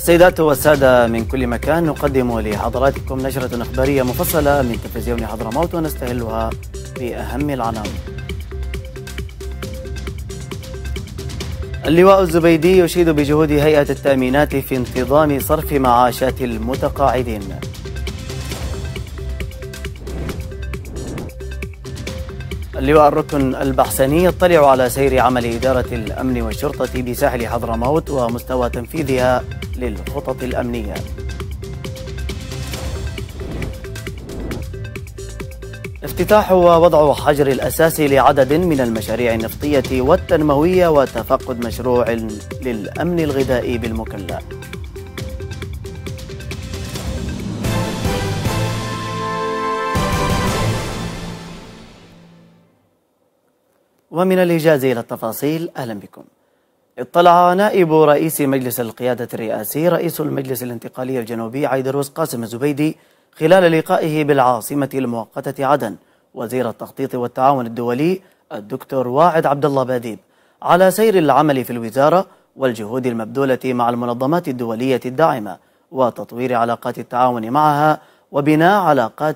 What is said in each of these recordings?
السيدات والسادة من كل مكان، نقدم لحضراتكم نشرة إخبارية مفصلة من تلفزيون حضرموت ونستهلها بأهم العناوين. اللواء الزبيدي يشيد بجهود هيئة التأمينات في انتظام صرف معاشات المتقاعدين. اللواء الركن البحسني يطلع على سير عمل إدارة الأمن والشرطة بساحل حضرموت ومستوى تنفيذها للخطط الأمنية. افتتاح ووضع حجر الأساس لعدد من المشاريع النفطية والتنموية وتفقد مشروع للأمن الغذائي بالمكلا. ومن الإيجاز إلى التفاصيل، أهلا بكم. اطلع نائب رئيس مجلس القيادة الرئاسي رئيس المجلس الانتقالي الجنوبي عيدروس قاسم الزبيدي خلال لقائه بالعاصمة المؤقتة عدن وزير التخطيط والتعاون الدولي الدكتور واعد عبد الله باديب على سير العمل في الوزارة والجهود المبذولة مع المنظمات الدولية الداعمة وتطوير علاقات التعاون معها وبناء علاقات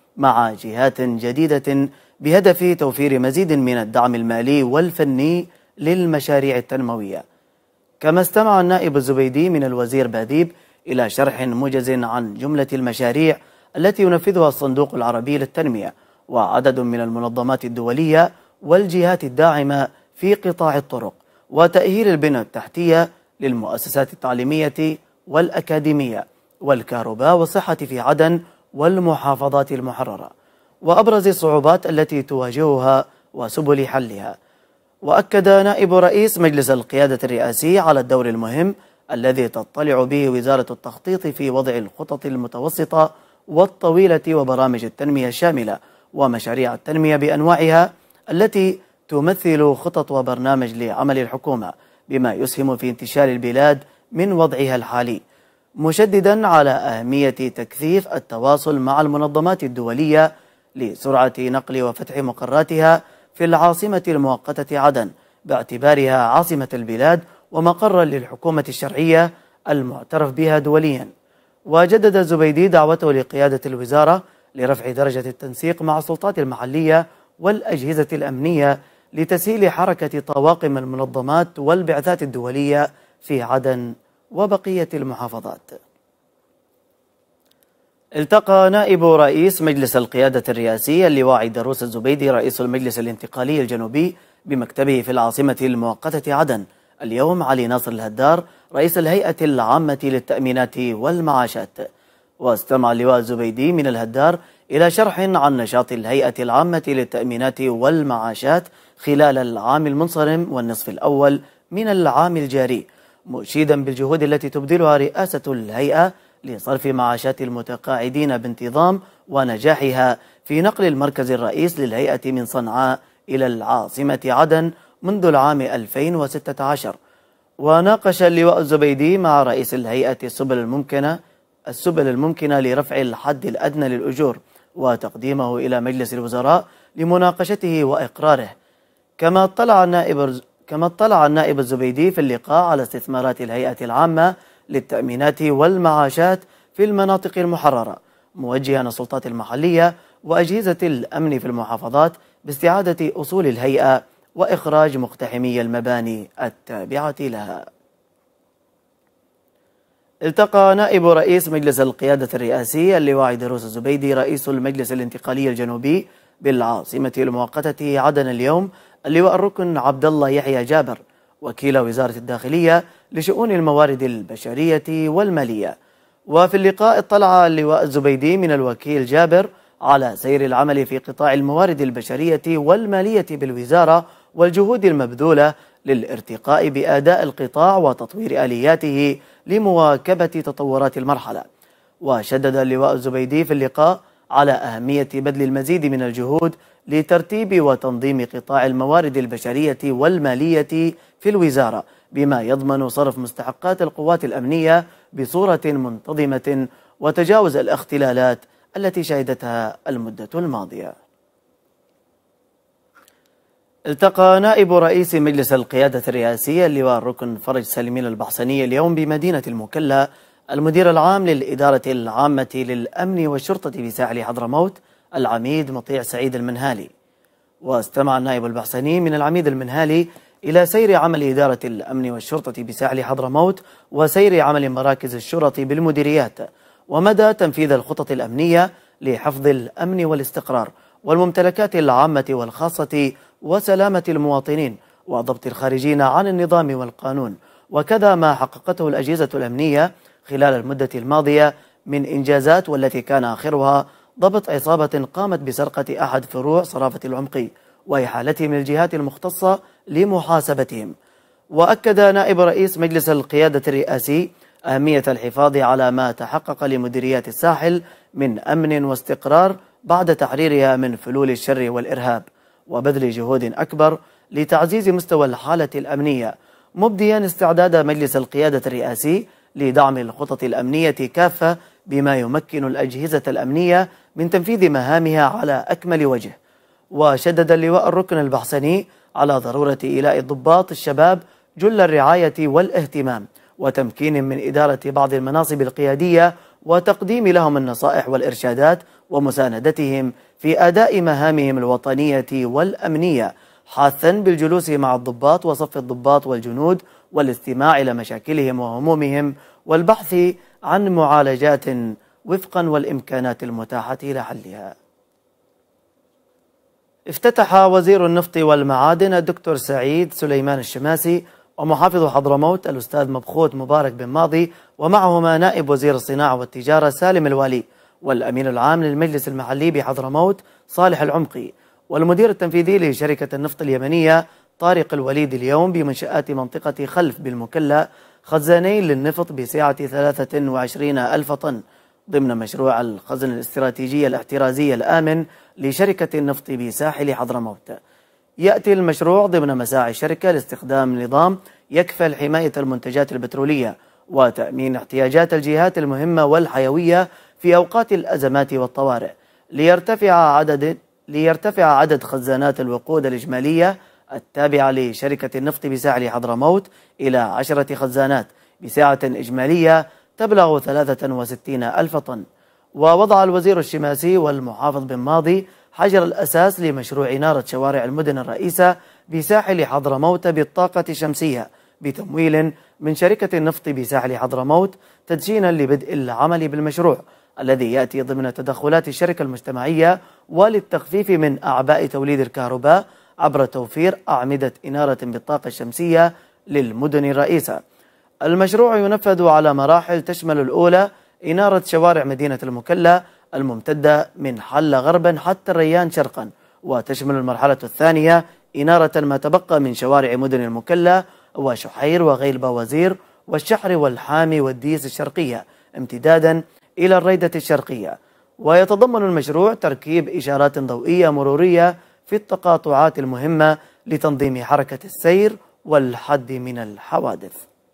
مع جهات جديدة بهدف توفير مزيد من الدعم المالي والفني للمشاريع التنموية. كما استمع النائب الزبيدي من الوزير باديب إلى شرح موجز عن جملة المشاريع التي ينفذها الصندوق العربي للتنمية وعدد من المنظمات الدولية والجهات الداعمة في قطاع الطرق وتأهيل البنى التحتية للمؤسسات التعليمية والأكاديمية والكهرباء والصحة في عدن والمحافظات المحررة وأبرز الصعوبات التي تواجهها وسبل حلها. وأكد نائب رئيس مجلس القيادة الرئاسي على الدور المهم الذي تطلع به وزارة التخطيط في وضع الخطط المتوسطة والطويلة وبرامج التنمية الشاملة ومشاريع التنمية بأنواعها التي تمثل خطط وبرنامج لعمل الحكومة بما يسهم في انتشال البلاد من وضعها الحالي، مشددا على أهمية تكثيف التواصل مع المنظمات الدولية لسرعة نقل وفتح مقراتها في العاصمة المؤقتة عدن باعتبارها عاصمة البلاد ومقرا للحكومة الشرعية المعترف بها دوليا. وجدد الزبيدي دعوته لقيادة الوزارة لرفع درجة التنسيق مع السلطات المحلية والأجهزة الأمنية لتسهيل حركة طواقم المنظمات والبعثات الدولية في عدن وبقية المحافظات. التقى نائب رئيس مجلس القيادة الرئاسي اللواء عيدروس الزبيدي رئيس المجلس الانتقالي الجنوبي بمكتبه في العاصمة المؤقتة عدن اليوم علي ناصر الهدار رئيس الهيئة العامة للتأمينات والمعاشات. واستمع اللواء الزبيدي من الهدار إلى شرح عن نشاط الهيئة العامة للتأمينات والمعاشات خلال العام المنصرم والنصف الأول من العام الجاري، مشيدا بالجهود التي تبذلها رئاسة الهيئة لصرف معاشات المتقاعدين بانتظام ونجاحها في نقل المركز الرئيس للهيئة من صنعاء إلى العاصمة عدن منذ العام 2016. وناقش اللواء الزبيدي مع رئيس الهيئة السبل الممكنة لرفع الحد الأدنى للأجور وتقديمه إلى مجلس الوزراء لمناقشته وإقراره. كما اطلع النائب الزبيدي في اللقاء على استثمارات الهيئة العامة للتأمينات والمعاشات في المناطق المحررة، موجها السلطات المحلية وأجهزة الأمن في المحافظات باستعادة أصول الهيئة وإخراج مقتحمي المباني التابعة لها. التقى نائب رئيس مجلس القيادة الرئاسي اللواء عيدروس الزبيدي رئيس المجلس الانتقالي الجنوبي بالعاصمة المؤقتة عدن اليوم اللواء الركن عبد الله يحيى جابر وكيل وزارة الداخلية لشؤون الموارد البشرية والمالية. وفي اللقاء اطلع اللواء الزبيدي من الوكيل جابر على سير العمل في قطاع الموارد البشرية والمالية بالوزارة والجهود المبذولة للارتقاء بأداء القطاع وتطوير آلياته لمواكبة تطورات المرحلة. وشدد اللواء الزبيدي في اللقاء على أهمية بذل المزيد من الجهود لترتيب وتنظيم قطاع الموارد البشرية والمالية في الوزارة بما يضمن صرف مستحقات القوات الأمنية بصورة منتظمة وتجاوز الاختلالات التي شهدتها المدة الماضية. التقى نائب رئيس مجلس القيادة الرئاسية اللواء الركن فرج سالمين البحسني اليوم بمدينة المكلا المدير العام للإدارة العامة للأمن والشرطة بساحل حضرموت العميد مطيع سعيد المنهالي. واستمع النائب البحسني من العميد المنهالي إلى سير عمل إدارة الأمن والشرطة بساحل حضرموت وسير عمل مراكز الشرطة بالمديريات ومدى تنفيذ الخطط الأمنية لحفظ الأمن والاستقرار والممتلكات العامة والخاصة وسلامة المواطنين وضبط الخارجين عن النظام والقانون، وكذا ما حققته الأجهزة الأمنية خلال المدة الماضية من إنجازات، والتي كان آخرها ضبط عصابة قامت بسرقة أحد فروع صرافة العمقي وإحالتهم للجهات المختصة لمحاسبتهم. وأكد نائب رئيس مجلس القيادة الرئاسي أهمية الحفاظ على ما تحقق لمديريات الساحل من أمن واستقرار بعد تحريرها من فلول الشر والإرهاب، وبذل جهود أكبر لتعزيز مستوى الحالة الأمنية، مبديا استعداد مجلس القيادة الرئاسي لدعم الخطط الأمنية كافة بما يمكن الأجهزة الأمنية من تنفيذ مهامها على أكمل وجه. وشدد اللواء الركن البحسني على ضرورة إيلاء الضباط الشباب جل الرعاية والاهتمام وتمكين من إدارة بعض المناصب القيادية وتقديم لهم النصائح والإرشادات ومساندتهم في أداء مهامهم الوطنية والأمنية، حاثا بالجلوس مع الضباط وصف الضباط والجنود والاستماع إلى مشاكلهم وهمومهم والبحث عن معالجات وفقا والإمكانات المتاحة لحلها. افتتح وزير النفط والمعادن الدكتور سعيد سليمان الشماسي ومحافظ حضرموت الأستاذ مبخوت مبارك بن ماضي ومعهما نائب وزير الصناعة والتجارة سالم الوالي والأمين العام للمجلس المحلي بحضرموت صالح العمقي والمدير التنفيذي لشركة النفط اليمنية طارق الوليد اليوم بمنشآت منطقة خلف بالمكلا خزانين للنفط بسعة 23,000 طن ضمن مشروع الخزن الاستراتيجي الاحترازي الآمن لشركة النفط بساحل حضرموت. يأتي المشروع ضمن مساعي الشركة لاستخدام نظام يكفل حماية المنتجات البترولية وتأمين احتياجات الجهات المهمة والحيوية في أوقات الأزمات والطوارئ، ليرتفع عدد خزانات الوقود الإجمالية التابعة لشركة النفط بساحل حضرموت إلى 10 خزانات بسعة إجمالية تبلغ 63,000 طن. ووضع الوزير الشماسي والمحافظ بن ماضي حجر الأساس لمشروع إنارة شوارع المدن الرئيسة بساحل حضرموت بالطاقة الشمسية بتمويل من شركة النفط بساحل حضرموت تدشينا لبدء العمل بالمشروع الذي يأتي ضمن تدخلات الشركة المجتمعية وللتخفيف من أعباء توليد الكهرباء عبر توفير أعمدة إنارة بالطاقة الشمسية للمدن الرئيسة. المشروع ينفذ على مراحل تشمل الأولى إنارة شوارع مدينة المكلا الممتدة من حل غربا حتى الريان شرقا، وتشمل المرحلة الثانية إنارة ما تبقى من شوارع مدن المكلا وشحير وغيلبة وزير والشحر والحامي والديس الشرقية امتدادا إلى الريدة الشرقية. ويتضمن المشروع تركيب إشارات ضوئية مرورية في التقاطعات المهمة لتنظيم حركة السير والحد من الحوادث.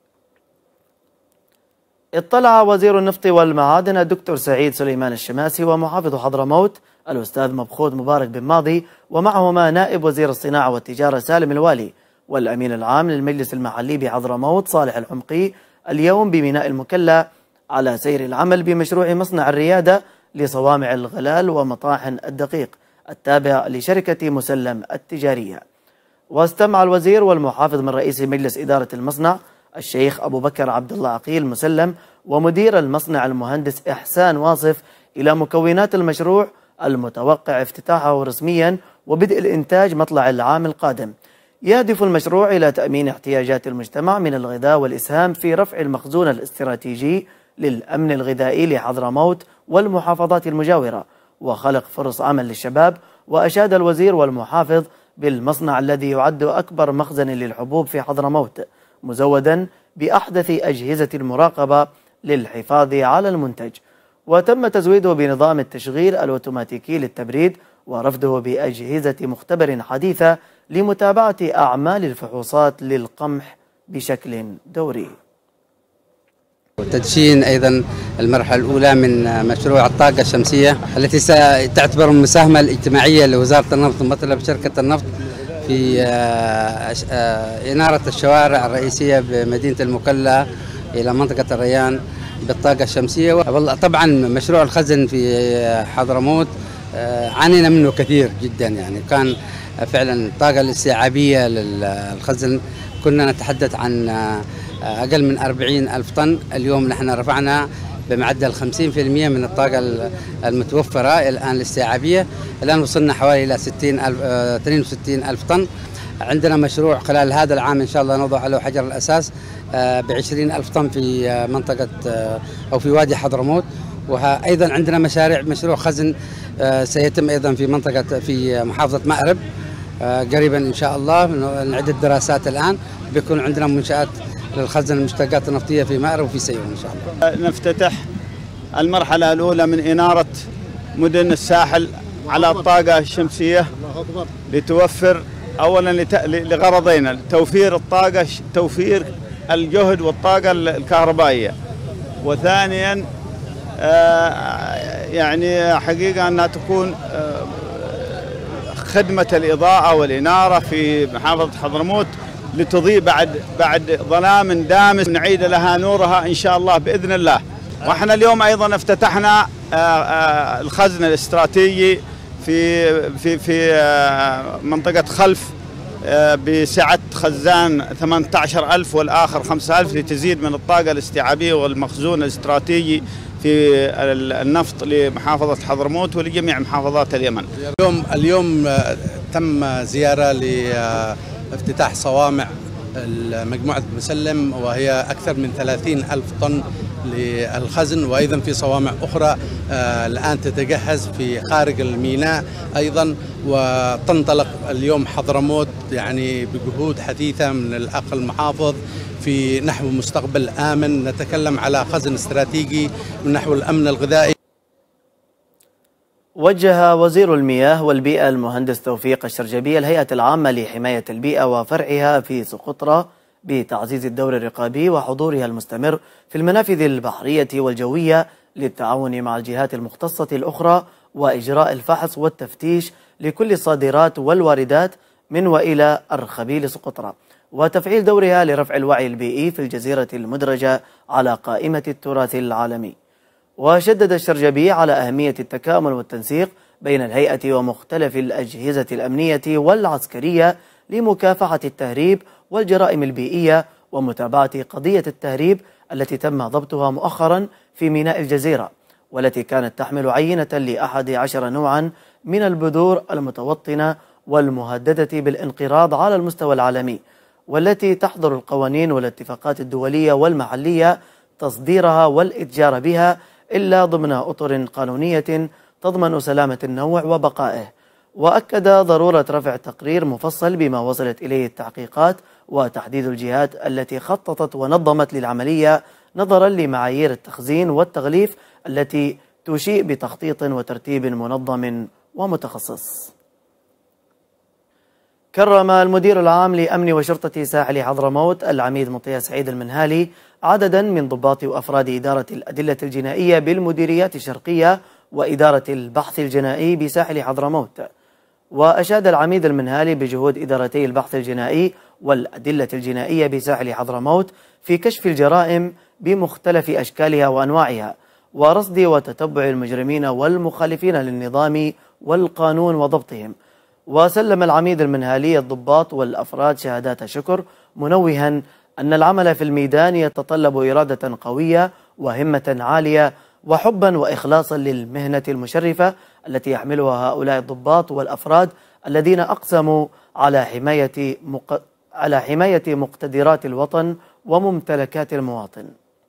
اطلع وزير النفط والمعادن الدكتور سعيد سليمان الشماسي ومحافظ حضرموت الأستاذ مبخوت مبارك بن ماضي ومعهما نائب وزير الصناعة والتجارة سالم الوالي والأمين العام للمجلس المحلي بحضرموت صالح العمقي اليوم بميناء المكلا على سير العمل بمشروع مصنع الريادة لصوامع الغلال ومطاحن الدقيق التابع لشركة مسلم التجارية. واستمع الوزير والمحافظ من رئيس مجلس إدارة المصنع الشيخ أبو بكر عبد الله عقيل مسلم ومدير المصنع المهندس إحسان واصف إلى مكونات المشروع المتوقع افتتاحه رسميا وبدء الإنتاج مطلع العام القادم. يهدف المشروع إلى تأمين احتياجات المجتمع من الغذاء والإسهام في رفع المخزون الاستراتيجي للأمن الغذائي لحضرموت والمحافظات المجاورة وخلق فرص عمل للشباب. وأشاد الوزير والمحافظ بالمصنع الذي يعد أكبر مخزن للحبوب في حضرموت مزودا بأحدث أجهزة المراقبة للحفاظ على المنتج، وتم تزويده بنظام التشغيل الأوتوماتيكي للتبريد ورفده بأجهزة مختبر حديثة لمتابعة أعمال الفحوصات للقمح بشكل دوري. تدشين أيضا المرحلة الأولى من مشروع الطاقة الشمسية التي ستعتبر المساهمة الاجتماعية لوزارة النفط ومثلا شركة النفط في إنارة الشوارع الرئيسية بمدينة المكلا إلى منطقة الريان بالطاقة الشمسية. والله طبعا مشروع الخزن في حضرموت عانينا منه كثير جدا، يعني كان فعلا الطاقة الاستيعابية للخزن كنا نتحدث عن أقل من 40,000 طن. اليوم نحن رفعنا بمعدل 50% من الطاقة المتوفرة الآن الاستيعابية. الآن وصلنا حوالي إلى 62,000 طن. عندنا مشروع خلال هذا العام إن شاء الله نضع له حجر الأساس ب20,000 طن في منطقة أو في وادي حضرموت. وأيضا عندنا مشروع خزن سيتم أيضا في منطقة في محافظة مأرب قريبا إن شاء الله. نعد الدراسات الآن، بيكون عندنا منشآت للخزن المشتقات النفطية في مأرب وفي سيئون إن شاء الله. نفتتح المرحلة الأولى من إنارة مدن الساحل على الطاقة الشمسية لتوفر أولا لغرضين: توفير الطاقة، توفير الجهد والطاقة الكهربائية، وثانيا يعني حقيقة أنها تكون خدمة الإضاءة والإنارة في محافظة حضرموت لتضيء بعد ظلام دامس، نعيد لها نورها إن شاء الله بإذن الله. وإحنا اليوم أيضا افتتحنا الخزن الاستراتيجي في منطقة خلف بسعة خزان 18,000 والآخر 5,000 لتزيد من الطاقة الاستيعابية والمخزون الاستراتيجي في النفط لمحافظة حضرموت ولجميع محافظات اليمن. اليوم تم زيارة لافتتاح صوامع مجموعة مسلم، وهي أكثر من 30,000 طن للخزن، وأيضا في صوامع أخرى الآن تتجهز في خارج الميناء أيضا. وتنطلق اليوم حضرموت يعني بجهود حثيثة من الأخ المحافظ في نحو مستقبل آمن. نتكلم على خزن استراتيجي من نحو الأمن الغذائي. وجه وزير المياه والبيئة المهندس توفيق الشرجبي الهيئة العامة لحماية البيئة وفرعها في سقطرى بتعزيز الدور الرقابي وحضورها المستمر في المنافذ البحرية والجوية للتعاون مع الجهات المختصة الأخرى وإجراء الفحص والتفتيش لكل الصادرات والواردات من وإلى أرخبيل سقطرى، وتفعيل دورها لرفع الوعي البيئي في الجزيرة المدرجة على قائمة التراث العالمي. وشدد الشرجبي على أهمية التكامل والتنسيق بين الهيئة ومختلف الأجهزة الأمنية والعسكرية لمكافحة التهريب والجرائم البيئية ومتابعة قضية التهريب التي تم ضبطها مؤخرا في ميناء الجزيرة، والتي كانت تحمل عينة ل11 نوعا من البذور المتوطنة والمهددة بالانقراض على المستوى العالمي، والتي تحظر القوانين والاتفاقات الدولية والمحلية تصديرها والإتجار بها إلا ضمن أطر قانونية تضمن سلامة النوع وبقائه. وأكد ضرورة رفع تقرير مفصل بما وصلت إليه التحقيقات وتحديد الجهات التي خططت ونظمت للعملية نظرا لمعايير التخزين والتغليف التي تشيء بتخطيط وترتيب منظم ومتخصص. كرم المدير العام لأمن وشرطة ساحل حضرموت العميد مطيع سعيد المنهالي عددا من ضباط وأفراد إدارة الأدلة الجنائية بالمديريات الشرقية وإدارة البحث الجنائي بساحل حضرموت. وأشاد العميد المنهالي بجهود إدارتي البحث الجنائي والأدلة الجنائية بساحل حضرموت في كشف الجرائم بمختلف أشكالها وأنواعها ورصد وتتبع المجرمين والمخالفين للنظام والقانون وضبطهم. وسلم العميد المنهالي الضباط والأفراد شهادات شكر، منوها أن العمل في الميدان يتطلب إرادة قوية وهمة عالية وحبا وإخلاصا للمهنة المشرفة التي يحملها هؤلاء الضباط والأفراد الذين أقسموا على حماية مقتدرات الوطن وممتلكات المواطن.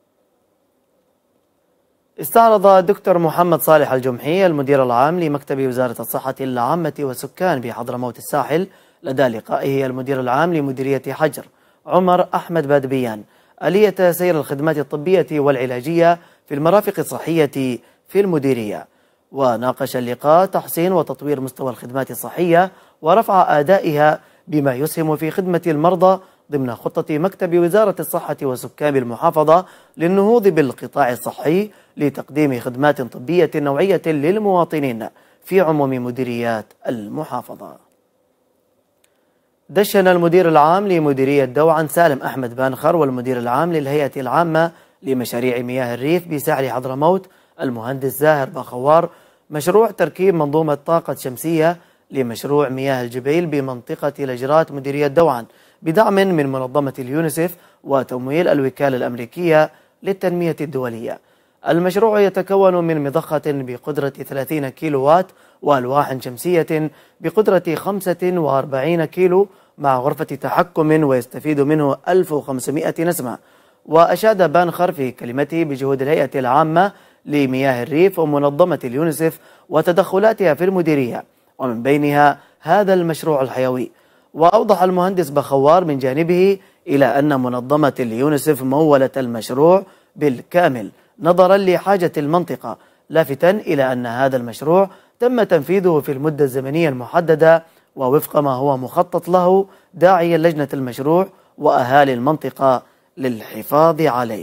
استعرض الدكتور محمد صالح الجمحي المدير العام لمكتب وزارة الصحة العامة والسكان بحضرموت الساحل لدى لقائه المدير العام لمديرية حجر عمر أحمد بادبيان آلية سير الخدمات الطبية والعلاجية في المرافق الصحية في المديرية. وناقش اللقاء تحسين وتطوير مستوى الخدمات الصحية ورفع أدائها بما يسهم في خدمة المرضى ضمن خطة مكتب وزارة الصحة وسكان المحافظة للنهوض بالقطاع الصحي لتقديم خدمات طبية نوعية للمواطنين في عموم مديريات المحافظة. دشن المدير العام لمديرية دوعا سالم أحمد بانخر والمدير العام للهيئة العامة لمشاريع مياه الريف بساحل حضرموت المهندس زاهر باخوار مشروع تركيب منظومة طاقة شمسية لمشروع مياه الجبيل بمنطقة لجرات مديرية دوعا بدعم من منظمة اليونيسف وتمويل الوكالة الأمريكية للتنمية الدولية. المشروع يتكون من مضخة بقدرة 30 كيلو وات وألواح شمسية بقدرة 45 كيلو مع غرفة تحكم ويستفيد منه 1500 نسمة. وأشاد بانخر في كلمته بجهود الهيئة العامة لمياه الريف ومنظمة اليونيسف وتدخلاتها في المديرية ومن بينها هذا المشروع الحيوي. وأوضح المهندس بخوار من جانبه إلى أن منظمة اليونيسف مولت المشروع بالكامل نظرا لحاجة المنطقة، لافتا إلى أن هذا المشروع تم تنفيذه في المدة الزمنية المحددة ووفق ما هو مخطط له، داعيا لجنة المشروع وأهالي المنطقة للحفاظ عليه.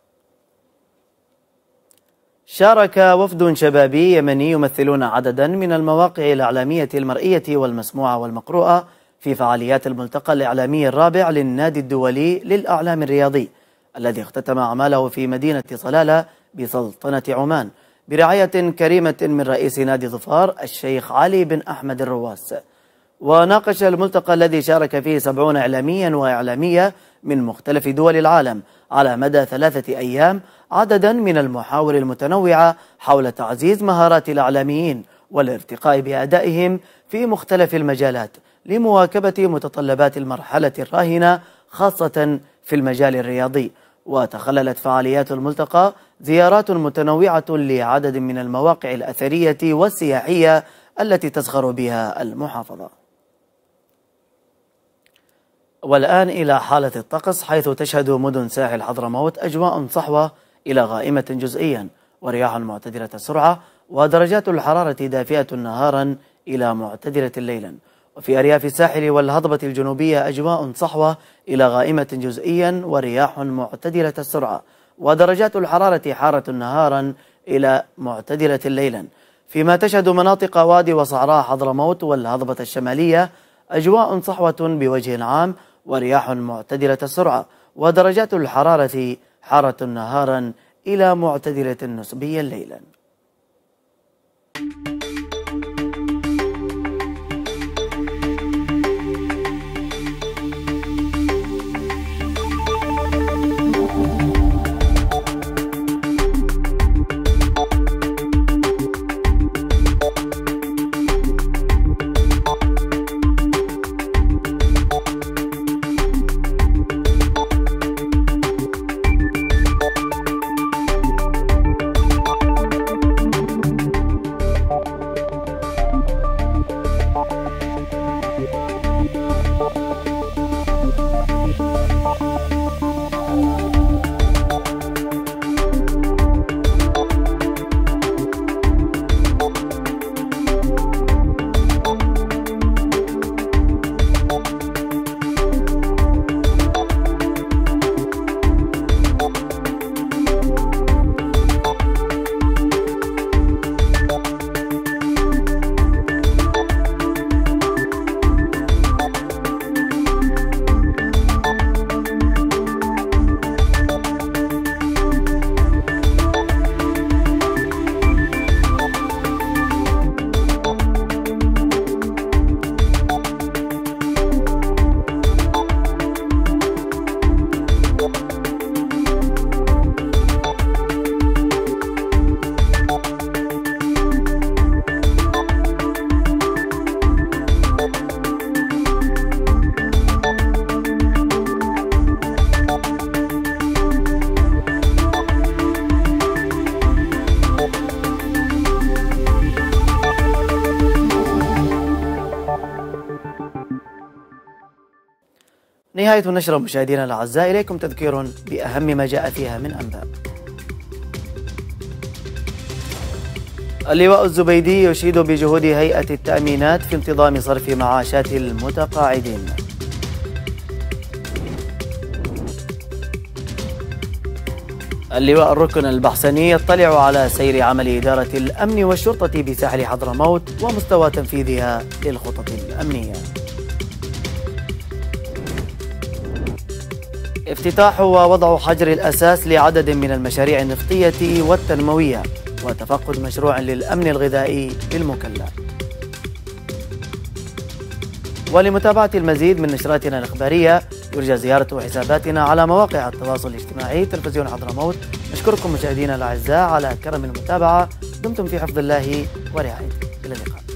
شارك وفد شبابي يمني يمثلون عددا من المواقع الإعلامية المرئية والمسموعة والمقروءة في فعاليات الملتقى الإعلامي الرابع للنادي الدولي للإعلام الرياضي الذي اختتم أعماله في مدينة صلالة بسلطنة عمان برعاية كريمة من رئيس نادي ظفار الشيخ علي بن أحمد الرواس. وناقش الملتقى الذي شارك فيه 70 إعلاميا وإعلامية من مختلف دول العالم على مدى 3 أيام عددا من المحاور المتنوعة حول تعزيز مهارات الإعلاميين والارتقاء بأدائهم في مختلف المجالات لمواكبة متطلبات المرحلة الراهنة خاصة في المجال الرياضي. وتخللت فعاليات الملتقى زيارات متنوعة لعدد من المواقع الأثرية والسياحية التي تزخر بها المحافظة. والآن إلى حالة الطقس، حيث تشهد مدن ساحل حضرموت أجواء صحوة إلى غائمة جزئيا ورياح معتدلة السرعة ودرجات الحرارة دافئة نهارا إلى معتدلة ليلا. وفي أرياف الساحل والهضبة الجنوبية أجواء صحوة إلى غائمة جزئيا ورياح معتدلة السرعة ودرجات الحرارة حارة نهارا إلى معتدلة ليلا. فيما تشهد مناطق وادي وصحراء حضرموت والهضبة الشمالية أجواء صحوة بوجه عام ورياح معتدلة السرعة ودرجات الحرارة حارة نهارا إلى معتدلة نسبيا ليلا. نهاية النشرة مشاهدينا الأعزاء، إليكم تذكير بأهم ما جاء فيها من أنباء. اللواء الزبيدي يشيد بجهود هيئة التأمينات في انتظام صرف معاشات المتقاعدين. اللواء الركن البحسني يطلع على سير عمل إدارة الأمن والشرطة بساحل حضرموت ومستوى تنفيذها للخطط الأمنية. افتتاح ووضع حجر الأساس لعدد من المشاريع النفطية والتنموية وتفقد مشروع للأمن الغذائي بالمكلا. ولمتابعة المزيد من نشراتنا الإخبارية يرجى زيارة حساباتنا على مواقع التواصل الاجتماعي تلفزيون حضرموت. نشكركم مشاهدينا الأعزاء على كرم المتابعة. دمتم في حفظ الله ورعايته. إلى اللقاء.